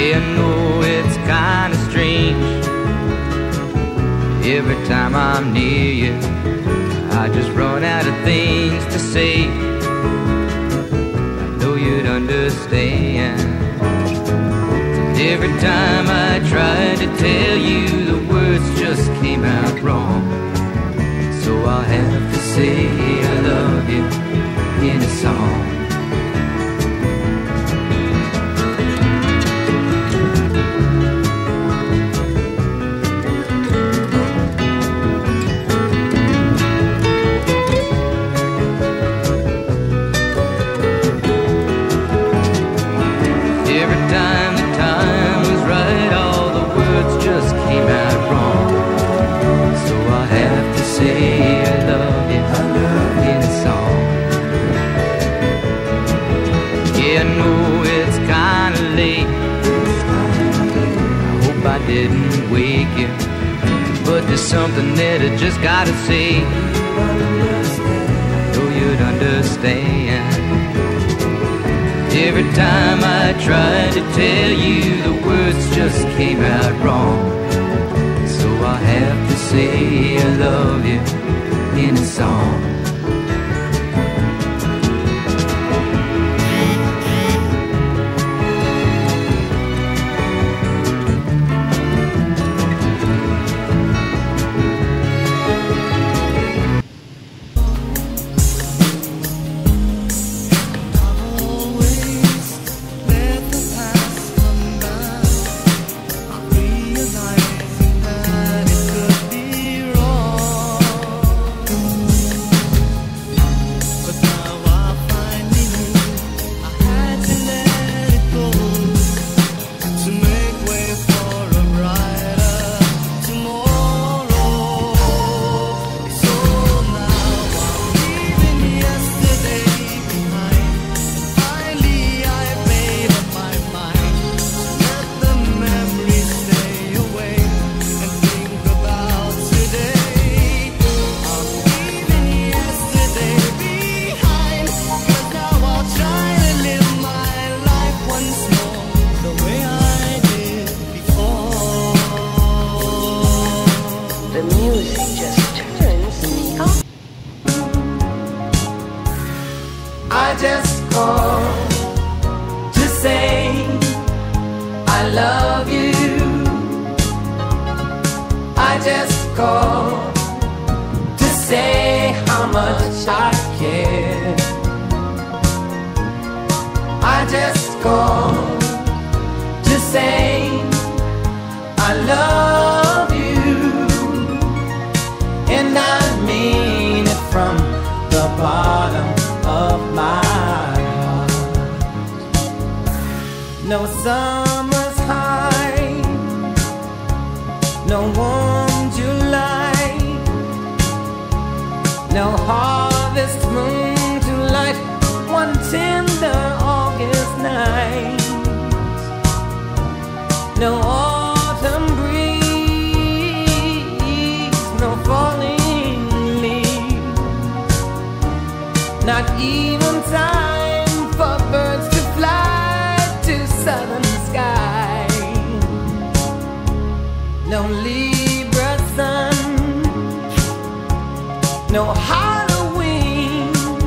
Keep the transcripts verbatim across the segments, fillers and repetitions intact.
Yeah, I know it's kinda strange. Every time I'm near you, I just run out of things to say. I know you'd understand. Every time I tried to tell you, the words just came out wrong. So I'll have to say I love you in a song. Didn't wake you, but there's something that I just gotta say. I know you'd understand. Every time I tried to tell you, the words just came out wrong. So I have to say I love you in a song. I just called to say I love you. I just called to say how much I care. I just called to say I love you, and I mean it from the bottom of my heart. No summer's high, no warm July, no harvest moon to light one tender August night, no autumn breeze, no falling leaves, not even time for birds to fly to southern sky. No Libra sun, no Halloween,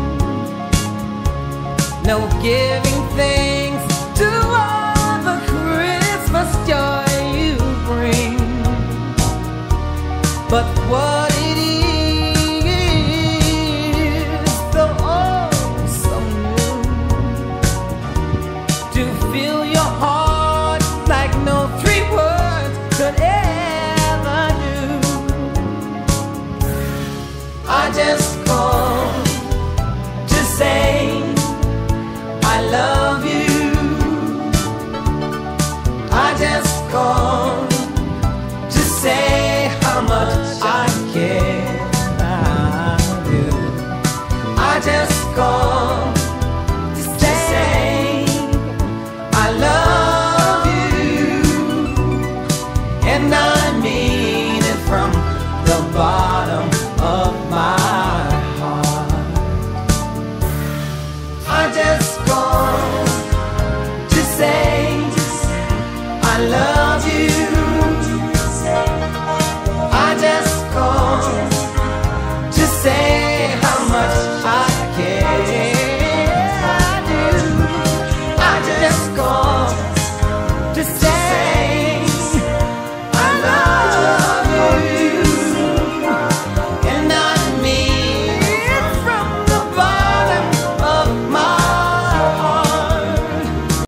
no giving thanks to all the Christmas joy you bring. But what it is, so oh so new, to fill your heart like no three words could ever do. I just called to say I love you. I just called to say how much I care about you. I just called